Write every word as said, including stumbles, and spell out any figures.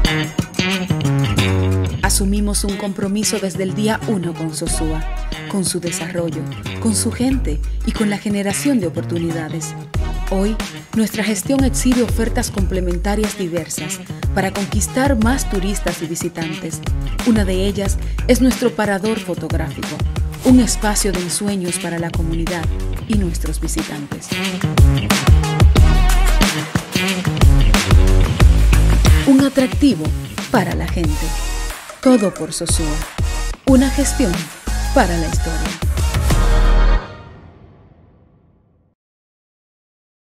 Asumimos un compromiso desde el día uno con Sosúa, con su desarrollo, con su gente y con la generación de oportunidades. Hoy, nuestra gestión exhibe ofertas complementarias diversas para conquistar más turistas y visitantes. Una de ellas es nuestro parador fotográfico, un espacio de ensueños para la comunidad y nuestros visitantes. Un atractivo para la gente. Todo por Sosúa. Una gestión para la historia.